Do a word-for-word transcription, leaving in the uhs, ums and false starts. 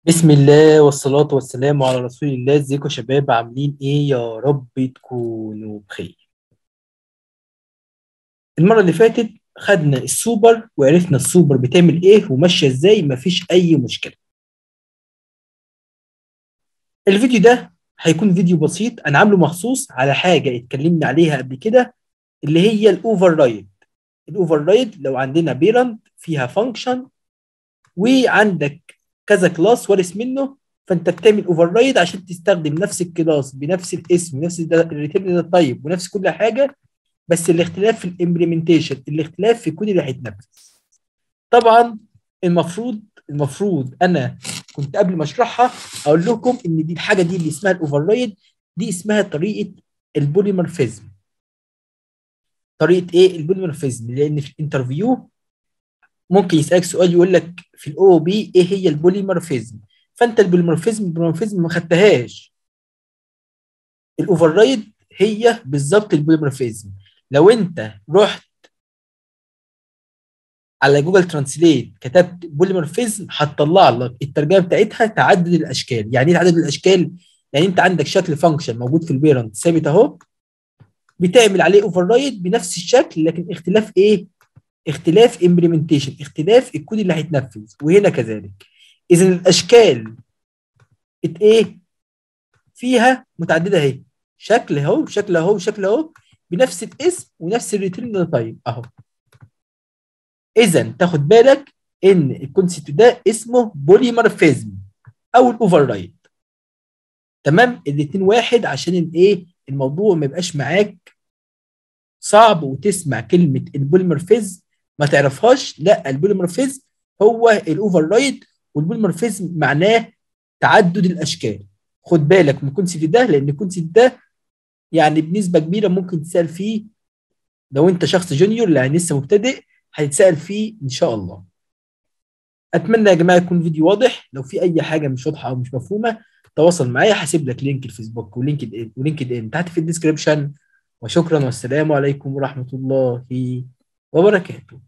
بسم الله والصلاة والسلام على رسول الله. ازيكم يا شباب؟ عاملين ايه؟ يا رب تكونوا بخير. المرة اللي فاتت خدنا السوبر وعرفنا السوبر بتعمل ايه وماشية ازاي، مفيش اي مشكلة. الفيديو ده هيكون فيديو بسيط انا عامله مخصوص على حاجة اتكلمنا عليها قبل كده، اللي هي الاوفر رايد. الاوفر رايد لو عندنا بيرنت فيها فانكشن وعندك كذا كلاس وارث منه، فانت بتعمل اوفر رايد عشان تستخدم نفس الكلاس بنفس الاسم ونفس الريتيرن تايب ونفس كل حاجه، بس الاختلاف في الامبلمنتيشن، الاختلاف في الكود اللي هيتنفذ. طبعا المفروض المفروض انا كنت قبل ما اشرحها اقول لكم ان دي الحاجه دي اللي اسمها الاوفر رايد، دي اسمها طريقه البوليمورفيزم. طريقه ايه البوليمورفيزم؟ لان في الانترفيو ممكن يسألك سؤال يقول لك في الاو بي ايه هي البوليمورفيزم، فانت البوليمورفيزم البوليمورفيزم ما خدتهاش. الاوفر رايد هي بالظبط البوليمورفيزم. لو انت رحت على جوجل ترانسليت كتبت بوليمورفيزم هتطلع لك الترجمه بتاعتها تعدد الاشكال. يعني ايه تعدد الاشكال؟ يعني انت عندك شكل فانكشن موجود في البيرنت ثابت اهو، بتعمل عليه اوفر رايد بنفس الشكل، لكن اختلاف ايه؟ اختلاف امبلمنتيشن، اختلاف الكود اللي هيتنفذ. وهنا كذلك. اذا الاشكال ات ايه فيها متعدده اهي، شكل اهو شكل اهو شكل اهو بنفس الاسم ونفس الريتيرن تايب اهو. اذا تاخد بالك ان الكونسيبت ده اسمه بوليمورفيزم او الاوفر رايد. تمام، الاثنين واحد عشان الايه الموضوع ما يبقاش معاك صعب وتسمع كلمه البوليمورفيزم ما تعرفهاش. لا، البوليمورفيزم هو الاوفر رايد، والبوليمورفيزم معناه تعدد الاشكال. خد بالك من الكونسيبت ده، لان الكونسيبت ده يعني بنسبه كبيره ممكن تسال فيه لو انت شخص جونيور يعني لسه مبتدئ، هتتسال فيه ان شاء الله. اتمنى يا جماعه يكون فيديو واضح. لو في اي حاجه مش واضحه او مش مفهومه تواصل معايا، هسيب لك لينك الفيسبوك ولينكد ان ولينكد ان تحت في الديسكربشن. وشكرا والسلام عليكم ورحمه الله وبركاته.